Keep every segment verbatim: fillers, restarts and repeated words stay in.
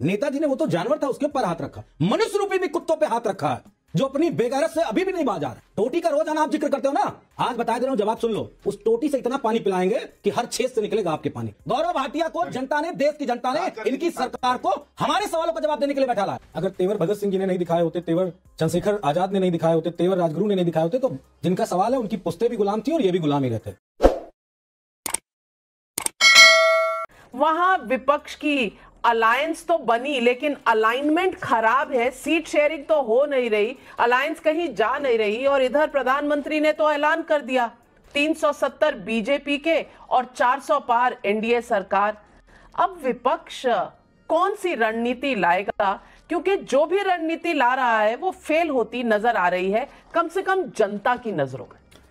नेताजी ने वो तो जानवर था, उसके ऊपर हाथ रखा। मनुष्य रूपी भी कुत्तों पे हाथ रखा है, जो अपनी बेगैरत से अभी भी नहीं बाज आ रहा। टोटी का रोजाना आप जिक्र करते हो ना, आज बता दे रहा हूं, जवाब सुन लो। उस टोटी से इतना पानी पिलाएंगे कि हर छेद से निकलेगा आपके पानी। गौरव भाटिया को जनता ने, देश की जनता ने, इनकी सरकार को हमारे सवालों का जवाब देने के लिए बैठा लाया। अगर तेवर भगत सिंह जी ने नहीं दिखाए होते, तेवर चंद्रशेखर आजाद ने नहीं दिखाए होते, तेवर राजगुरु ने नहीं दिखाए होते, तो जिनका सवाल है उनकी पुश्तें भी गुलाम थी और ये भी गुलाम ही रहते। वहां विपक्ष की अलायंस तो बनी, लेकिन अलाइनमेंट खराब है, सीट शेयरिंग तो हो नहीं रही, अलायंस कहीं जा नहीं रही। और इधर प्रधानमंत्री ने तो ऐलान कर दिया तीन सौ सत्तर बीजेपी के और चार सौ पार एनडीए सरकार। अब विपक्ष कौन सी रणनीति लाएगा? क्योंकि जो भी रणनीति ला रहा है वो फेल होती नजर आ रही है, कम से कम जनता की नजरों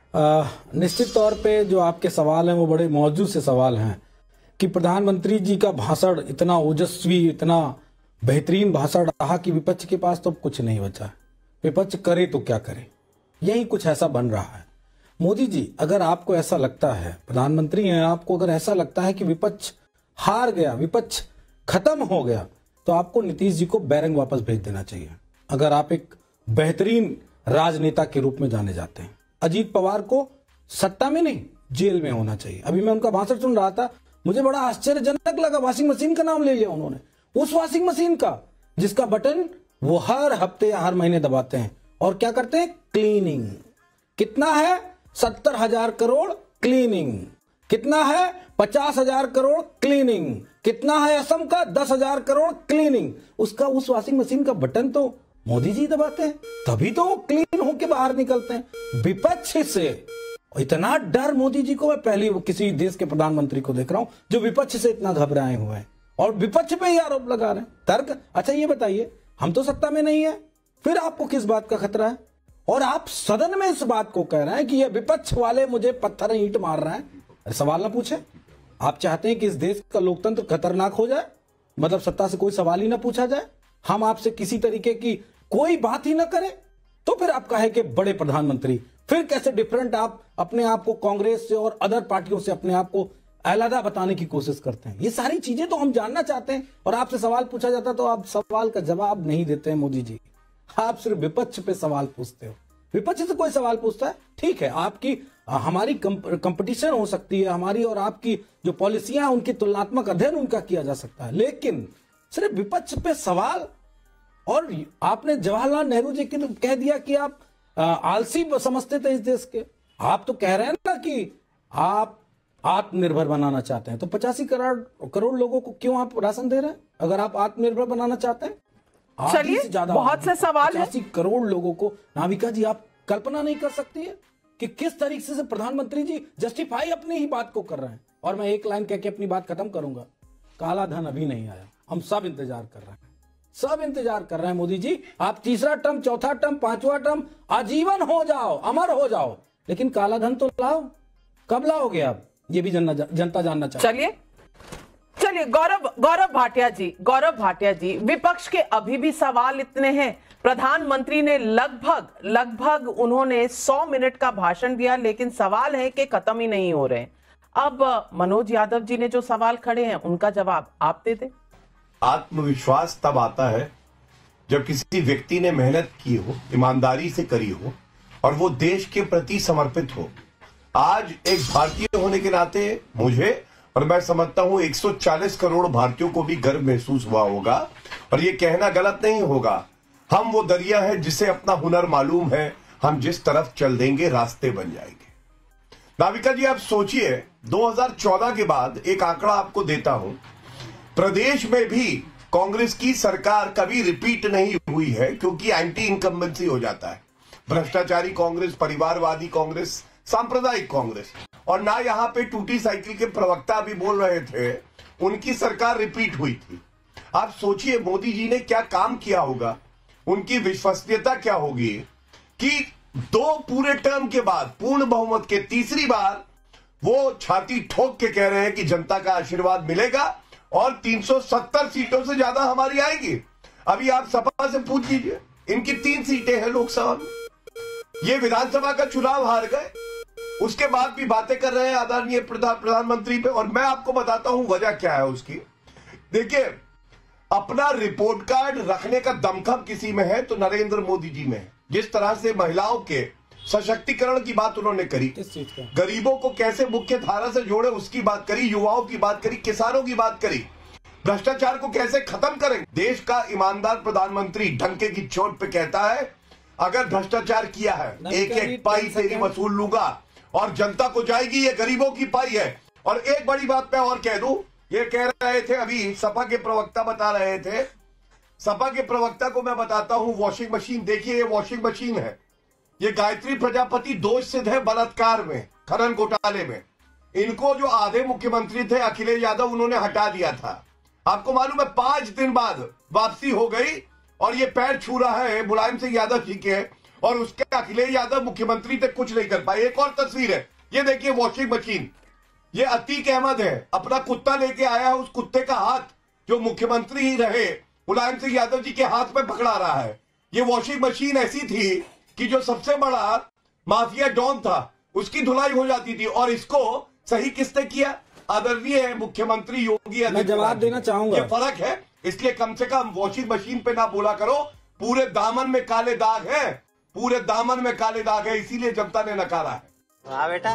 में। निश्चित तौर पे जो आपके सवाल हैं वो बड़े मौजूद से सवाल हैं कि प्रधानमंत्री जी का भाषण इतना ओजस्वी, इतना बेहतरीन भाषण रहा कि विपक्ष के पास तो कुछ नहीं बचा। विपक्ष करे तो क्या करे, यही कुछ ऐसा बन रहा है। मोदी जी, अगर आपको ऐसा लगता है, प्रधानमंत्री हैं, आपको अगर ऐसा लगता है कि विपक्ष हार गया, विपक्ष खत्म हो गया, तो आपको नीतीश जी को बैरंग वापस भेज देना चाहिए। अगर आप एक बेहतरीन राजनेता के रूप में जाने जाते हैं, अजीत पवार को सत्ता में नहीं जेल में होना चाहिए। अभी मैं उनका भाषण सुन रहा था, मुझे बड़ा आश्चर्यजनक लगा। वॉशिंग मशीन का नाम ले लिया उन्होंने, उस वॉशिंग मशीन का जिसका बटन वो हर हफ्ते या हर महीने दबाते हैं और क्या करते हैं, क्लीनिंग। कितना है, सत्तर हजार करोड़ क्लीनिंग। कितना है, पचास हजार करोड़ क्लीनिंग। कितना है असम का, दस हजार करोड़ क्लीनिंग। उसका, उस वॉशिंग मशीन का बटन तो मोदी जी दबाते हैं, तभी तो वो क्लीन होके बाहर निकलते हैं। विपक्ष से इतना डर मोदी जी को, मैं पहली किसी देश के प्रधानमंत्री को देख रहा हूं जो विपक्ष से इतना घबराए हुए हैं और विपक्ष पे ही आरोप लगा रहे हैं। तर्क, अच्छा ये बताइए, हम तो सत्ता में नहीं है, फिर आपको किस बात का खतरा है? और आप सदन में इस बात को कह रहे हैं कि ये विपक्ष वाले मुझे पत्थर ईंट मार रहे हैं। अरे सवाल ना पूछे? आप चाहते हैं कि इस देश का लोकतंत्र खतरनाक हो जाए, मतलब सत्ता से कोई सवाल ही ना पूछा जाए, हम आपसे किसी तरीके की कोई बात ही ना करें? तो फिर आप कहे कि बड़े प्रधानमंत्री, फिर कैसे डिफरेंट आप अपने आप को कांग्रेस से और अदर पार्टियों से अपने आप को अलग बताने की कोशिश करते हैं। ये सारी चीजें तो हम जानना चाहते हैं और आपसे सवाल पूछा जाता तो आप सवाल का जवाब नहीं देते हैं। मोदी जी, आप सिर्फ विपक्ष पे सवाल पूछते हो। विपक्ष से कोई सवाल पूछता है, ठीक है, आपकी हमारी कंपटीशन हो सकती है, हमारी और आपकी जो पॉलिसियां हैं उनकी तुलनात्मक अध्ययन उनका किया जा सकता है, लेकिन सिर्फ विपक्ष पे सवाल। और आपने जवाहरलाल नेहरू जी के कह दिया कि आप आलसी समझते थे इस देश के। आप तो कह रहे हैं ना कि आप आत्मनिर्भर बनाना चाहते हैं, तो पचासी करोड़ करोड़ लोगों को क्यों आप राशन दे रहे हैं? अगर आप आत्मनिर्भर बनाना चाहते हैं, चलिए, बहुत से सवाल हैं। पचासी करोड़ लोगों को, नाविका जी, आप कल्पना नहीं कर सकती है कि किस तरीके से प्रधानमंत्री जी जस्टिफाई अपनी ही बात को कर रहे हैं। और मैं एक लाइन कह के अपनी बात खत्म करूंगा, काला धन अभी नहीं आया, हम सब इंतजार कर रहे हैं, सब इंतजार कर रहे हैं। मोदी जी, आप तीसरा टर्म, चौथा टर्म, पांचवा टर्म, आजीवन हो जाओ, अमर हो जाओ, लेकिन काला धन तो लाओ। कब लाओगे आप? ये भी जनता जनता जानना चाहती है। चलिए चलिए गौरव गौरव भाटिया जी, गौरव भाटिया जी, विपक्ष के अभी भी सवाल इतने हैं। प्रधानमंत्री ने लगभग लगभग उन्होंने सौ मिनट का भाषण दिया, लेकिन सवाल है कि खत्म ही नहीं हो रहे। अब मनोज यादव जी ने जो सवाल खड़े हैं उनका जवाब आप दे दें। आत्मविश्वास तब आता है जब किसी व्यक्ति ने मेहनत की हो, ईमानदारी से करी हो और वो देश के प्रति समर्पित हो। आज एक भारतीय होने के नाते मुझे, और मैं समझता हूं एक सौ चालीस करोड़ भारतीयों को भी गर्व महसूस हुआ होगा। और ये कहना गलत नहीं होगा, हम वो दरिया है जिसे अपना हुनर मालूम है, हम जिस तरफ चल देंगे रास्ते बन जाएंगे। नाविका जी, आप सोचिए, दो हज़ार चौदह के बाद एक आंकड़ा आपको देता हूं, प्रदेश में भी कांग्रेस की सरकार कभी रिपीट नहीं हुई है, क्योंकि एंटी इनकम्बेंसी हो जाता है। भ्रष्टाचारी कांग्रेस, परिवारवादी कांग्रेस, सांप्रदायिक कांग्रेस, और ना यहां पे टूटी साइकिल के प्रवक्ता भी बोल रहे थे, उनकी सरकार रिपीट हुई थी। आप सोचिए मोदी जी ने क्या काम किया होगा, उनकी विश्वसनीयता क्या होगी कि दो पूरे टर्म के बाद पूर्ण बहुमत के तीसरी बार वो छाती ठोक के कह रहे हैं कि जनता का आशीर्वाद मिलेगा और तीन सौ सत्तर सीटों से ज्यादा हमारी आएगी। अभी आप सपा से पूछ लीजिए, इनकी तीन सीटें हैं लोकसभा में, ये विधानसभा का चुनाव हार गए, उसके बाद भी बातें कर रहे हैं आदरणीय प्रधानमंत्री पे। और मैं आपको बताता हूं वजह क्या है उसकी। देखिए, अपना रिपोर्ट कार्ड रखने का दमखम किसी में है तो नरेंद्र मोदी जी में है। जिस तरह से महिलाओं के सशक्तिकरण की बात उन्होंने करी, गरीबों को कैसे मुख्य धारा से जोड़े उसकी बात करी, युवाओं की बात करी, किसानों की बात करी, भ्रष्टाचार को कैसे खत्म करें। देश का ईमानदार प्रधानमंत्री डंके की चोट पे कहता है अगर भ्रष्टाचार किया है एक एक पाई तेरी वसूल लूंगा और जनता को जाएगी, ये गरीबों की पाई है। और एक बड़ी बात मैं और कह दूं, ये कह रहे थे अभी सपा के प्रवक्ता बता रहे थे, सपा के प्रवक्ता को मैं बताता हूं वॉशिंग मशीन देखिए, ये वॉशिंग मशीन है, ये गायत्री प्रजापति दोष सिद्ध है बलात्कार में, खनन घोटाले में। इनको जो आधे मुख्यमंत्री थे अखिलेश यादव उन्होंने हटा दिया था। आपको मालूम है पांच दिन बाद वापसी हो गई और ये पैर छू रहा है मुलायम सिंह यादव जी के, और उसके अखिलेश यादव मुख्यमंत्री तक कुछ नहीं कर पाए। एक और तस्वीर है, ये देखिए वॉशिंग मशीन, ये अतीक अहमद है, अपना कुत्ता लेके आया है, उस कुत्ते का हाथ जो मुख्यमंत्री ही रहे मुलायम सिंह यादव जी के हाथ में पकड़ा रहा है। ये वॉशिंग मशीन ऐसी थी कि जो सबसे बड़ा माफिया डॉन था उसकी धुलाई हो जाती थी, और इसको सही किसने किया? आदरणीय मुख्यमंत्री योगी मैं जवाब देना चाहूंगा। ये फर्क है, इसलिए कम से कम वॉशिंग मशीन पे ना बोला करो। पूरे दामन में काले दाग है, पूरे दामन में काले दाग है, इसीलिए जनता ने नकारा है। हाँ बेटा,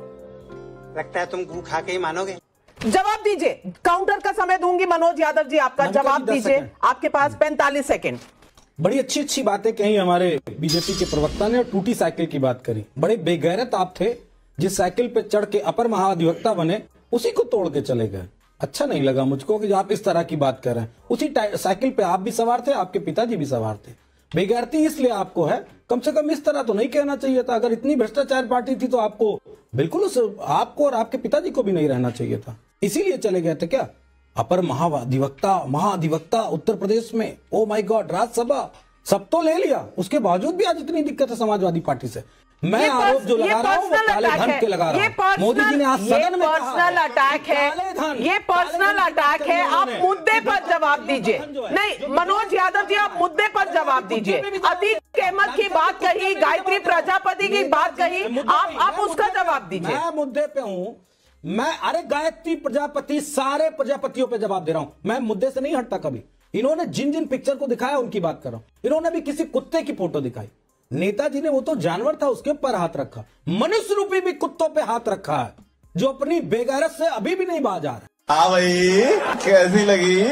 लगता है तुम गू खा के ही मानोगे। जवाब दीजिए, काउंटर का समय दूंगी मनोज यादव जी, आपका जवाब दीजिए, आपके पास पैंतालीस सेकंड। बड़ी अच्छी अच्छी बातें कही हमारे बीजेपी के प्रवक्ता ने, और टूटी साइकिल की बात करी। बड़े बेगैरत आप थे, जिस साइकिल पे चढ़ के अपर महाधिवक्ता बने उसी को तोड़ के चले गए। अच्छा नहीं लगा मुझको कि आप इस तरह की बात कर रहे हैं। उसी साइकिल पे आप भी सवार थे, आपके पिताजी भी सवार थे। बेगैरती इसलिए आपको है, कम से कम इस तरह तो नहीं कहना चाहिए था। अगर इतनी भ्रष्टाचार पार्टी थी तो आपको बिल्कुल उस आपको और आपके पिताजी को भी नहीं रहना चाहिए था, इसीलिए चले गए थे क्या? अपर महाधिवक्ता महाधिवक्ता उत्तर प्रदेश में, ओ माय गॉड, राज्यसभा सब तो ले लिया, उसके बावजूद भी आज इतनी दिक्कत है समाजवादी पार्टी से। मैं आरोप जो लगा रहा हूँ वो काले धन के लगा रहा हूँ। मोदी जी ने आज सदन में पर्सनल अटैक है, ये पर्सनल अटैक है। आप मुद्दे पर जवाब दीजिए। नहीं मनोज यादव जी, आप मुद्दे पर जवाब दीजिए। अतीक अहमद की बात कही, गायत्री प्रजापति की बात कही, आप आप उसका जवाब दीजिए। मैं मुद्दे पे हूँ, मैं अरे गायत्री प्रजापति सारे प्रजापतियों पे जवाब दे रहा हूँ। मैं मुद्दे से नहीं हटता कभी। इन्होंने जिन जिन पिक्चर को दिखाया उनकी बात कर रहा हूँ। इन्होंने भी किसी कुत्ते की फोटो दिखाई, नेताजी ने वो तो जानवर था उसके ऊपर हाथ रखा, मनुष्य रूपी भी कुत्तों पे हाथ रखा है, जो अपनी बेगैरत से अभी भी नहीं बाज आ रहा। हाँ भाई, कैसी लगी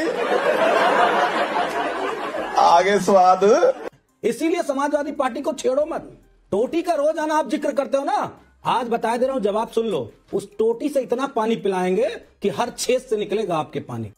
आगे स्वाद? इसीलिए समाजवादी पार्टी को छेड़ो मत। टोटी का रोज आना आप जिक्र करते हो ना, आज बता दे रहा हूं, जवाब सुन लो। उस टोटी से इतना पानी पिलाएंगे कि हर छेद से निकलेगा आपके पानी।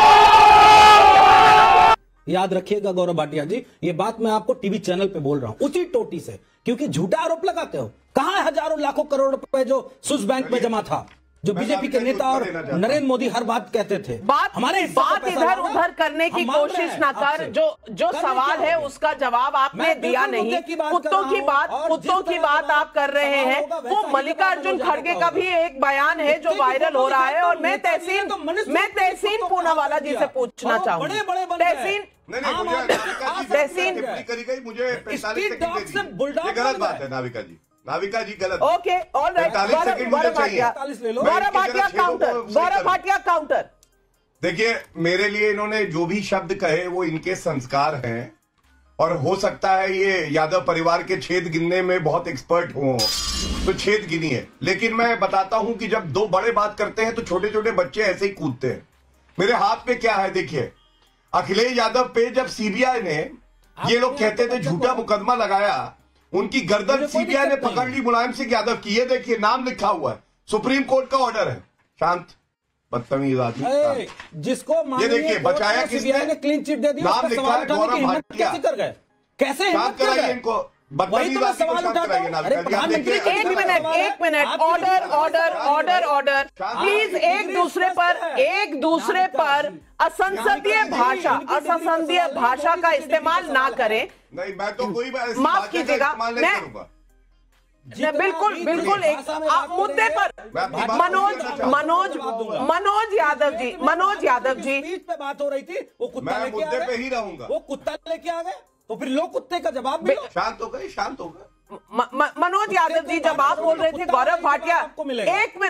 याद रखिएगा गौरव भाटिया जी, ये बात मैं आपको टीवी चैनल पे बोल रहा हूं, उसी टोटी से, क्योंकि झूठा आरोप लगाते हो। कहां है हजारों लाखों करोड़ रुपए जो स्विस बैंक में जमा था, जो बीजेपी के नेता और नरेंद्र मोदी हर बात कहते थे। बात हमारे बात इधर उधर करने की कोशिश ना कर, जो जो सवाल है उसका जवाब आपने दिया नहीं। कुत्तों की बात कुत्तों की बात आप कर रहे हैं। वो मल्लिकार्जुन खड़गे का भी एक बयान है जो वायरल हो रहा है, और मैं तहसीन मैं तहसीन पूनावाला जी से पूछना चाहूंगी। तहसीन तहसीन मुझे गलत बात है नाविका जी, नाविका जी गलत। Okay all right, Gaurav Bhatia Gaurav Bhatia counter Gaurav Bhatia counter. देखिए, मेरे लिए इन्होंने जो भी शब्द कहे वो इनके संस्कार हैं, और हो सकता है ये यादव परिवार के छेद गिनने में बहुत एक्सपर्ट हो तो छेद गिनी है। लेकिन मैं बताता हूं कि जब दो बड़े बात करते हैं तो छोटे छोटे बच्चे ऐसे ही कूदते हैं। मेरे हाथ में क्या है देखिए, अखिलेश यादव पे जब सीबीआई ने, ये लोग कहते थे झूठा मुकदमा लगाया, उनकी गर्दन सीबीआई ने पकड़ ली मुलायम सिंह यादव की। ये देखिए नाम लिखा हुआ है, सुप्रीम कोर्ट का ऑर्डर है। शांत बदतमीज आदमी, जिसको ये देखिए बचाया किसने, ने क्लीन चिट दे दी, नाम लिखा है गौरव भाटिया। कैसे कर गए, कैसे शांत कराइए इनको, बदतमीज आदमी को शांत कराइए नाविका जी। एक मिनट एक मिनट order order order order please. एक दूसरे पर एक दूसरे पर असंसदीय भाषा असंसदीय भाषा का इस्तेमाल ना करें। नहीं, मैं तो कोई माफ कीजिएगा, मैं बिल्कुल बिल्कुल एक मुद्दे पर मनोज मनोज मनोज यादव जी मनोज यादव जी बीच पे बात हो रही थी, वो कुत्ता मैं लेके मुद्दे आ पे गए, ही रहूंगा। वो कुत्ता लेके आ गए, तो फिर लोग कुत्ते का जवाब भी। शांत हो गए, शांत हो गए। मनोज यादव जी जब आप बोल रहे थे गौरव भाटिया, एक मिनट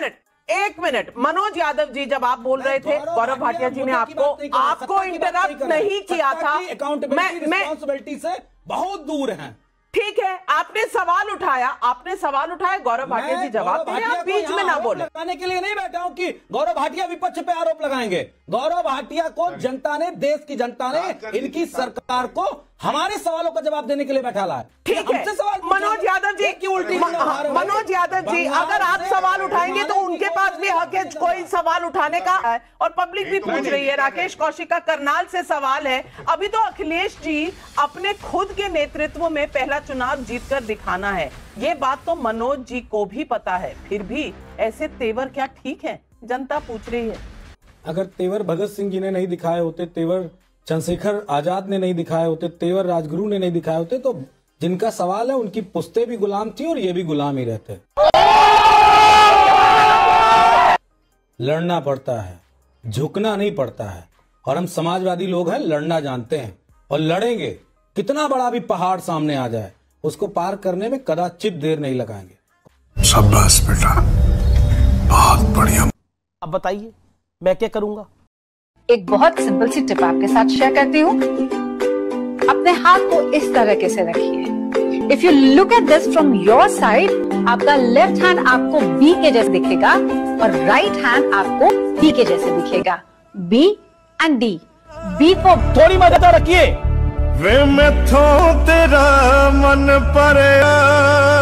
एक मिनट मनोज यादव जी, जब आप बोल रहे थे गौरव भाटिया जी ने आपको आपको इंटरप्ट नहीं किया था, मैं रिस्पॉन्सिबिलिटी से बहुत दूर हैं। ठीक है, आपने सवाल उठाया, आपने सवाल उठाया, गौरव भाटिया जी जवाब दे, आप बीच में ना बोले। लगाने के लिए नहीं बैठा हूं कि गौरव भाटिया विपक्ष पे आरोप लगाएंगे। गौरव भाटिया को जनता ने, देश की जनता ने, इनकी सरकार को हमारे सवालों का जवाब देने के लिए बैठा लाया। ठीक है, मनोज यादव जी की उल्टी, मनोज यादव जी अगर आप सवाल उठाएंगे तो उनके पास भी हक है कोई सवाल उठाने का है, और पब्लिक भी पूछ रही है। राकेश कौशिक का करनाल से सवाल है, अभी तो अखिलेश जी अपने खुद के नेतृत्व में पहला चुनाव जीतकर दिखाना है, ये बात तो मनोज जी को भी पता है, फिर भी ऐसे तेवर क्या ठीक है, जनता पूछ रही है। अगर तेवर भगत सिंह जी ने नहीं दिखाए होते, तेवर चंद्रशेखर आजाद ने नहीं दिखाए होते, तेवर राजगुरु ने नहीं दिखाए होते, तो जिनका सवाल है उनकी पुश्तें भी गुलाम थी और ये भी गुलाम ही रहते। लड़ना पड़ता है, झुकना नहीं पड़ता है, और हम समाजवादी लोग हैं, लड़ना जानते हैं और लड़ेंगे। कितना बड़ा भी पहाड़ सामने आ जाए उसको पार करने में कदाचित देर नहीं लगाएंगे। शाबाश बेटा, बहुत बढ़िया। अब बताइए मैं क्या करूंगा? एक बहुत सिंपल सी टिप आपके साथ शेयर करती हूँ। अपने हाथ को इस तरीके से रखिए। If you look at this from your side, आपका लेफ्ट हैंड आपको बी के जैसे दिखेगा और राइट हैंड आपको डी के जैसे दिखेगा। B and D. B for थोड़ी मदद रखिए। वे मैं थो तेरा मन पर